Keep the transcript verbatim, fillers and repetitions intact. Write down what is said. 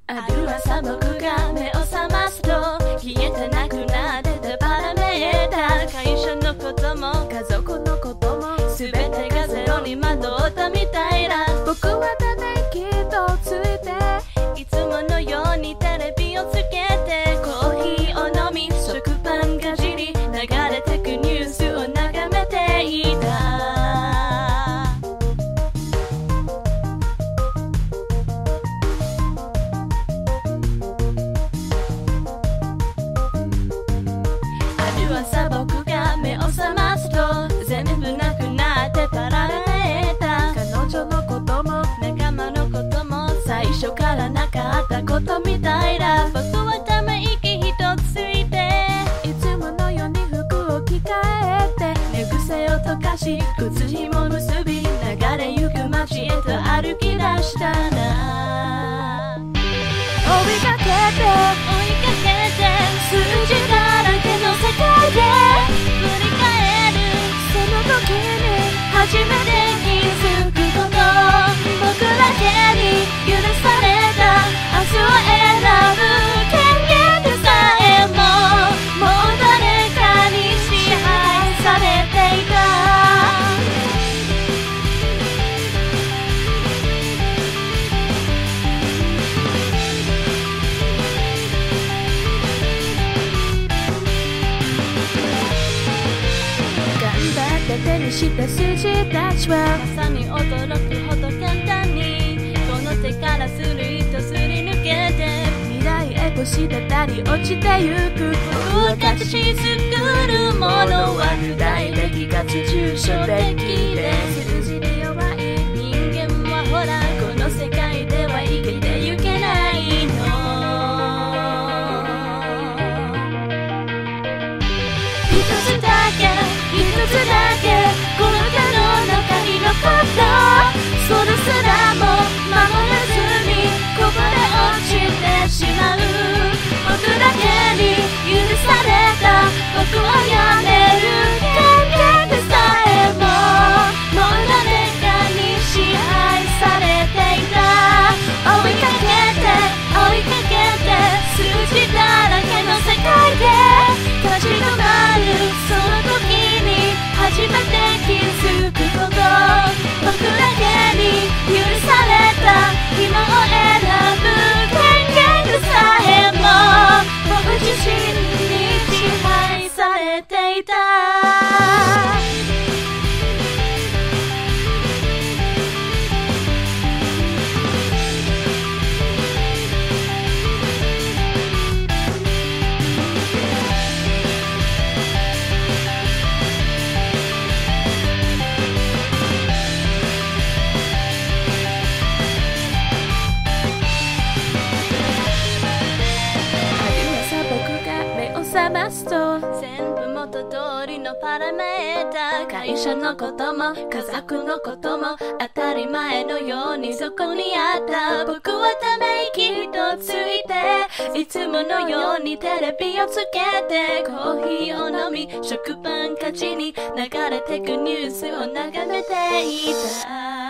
ある朝僕が目を覚ますと消えてなくなってたパラメーター、会社のことも家族のことも全てがゼロに戻ったみたいだ。 僕はため息とついていつものようにテレビをつけてコーヒーを飲み食パンかじり流れてくニュースを眺めていた。朝僕が目を覚ますと全部なくなってたられた。 彼女のことも仲間のことも最初からなかったことみたいだ。僕はため息一つついていつものように服を着替えて寝癖を溶かし靴ひも結び流れゆく街へと歩き出したな。 追いかけて追いかけて数字だらけの世界で振り返るその時に初めて気づくこと、僕だけに許された明日を選ぶ権限でさえももう誰かに支配されていた。 手にした数字たちはまさに驚くほど簡単にこの手からスルイとすり抜けて未来へと滴り落ちてゆく。 僕は形作るものは具体的かつ抽象的で数字に弱い人間はほらこの世界では生きてゆけないの。一つだけ一つだけこの手の中に残ったそれすらも守れずにこぼれ落ちてしまう。僕だけに許された僕をやめる権限でさえももう誰かに支配されていた。追いかけて追いかけて数字だらけの世界で立ち止まるその時に初めて気づくこと、僕だけに許された今を選ぶ権限でさえも僕自身に支配されていた。 覚ますと全部元通りのパラメーター、会社のことも家族のことも当たり前のようにそこにあった。僕はため息とついていつものようにテレビをつけてコーヒーを飲み食パンかじに流れてくニュースを眺めていた。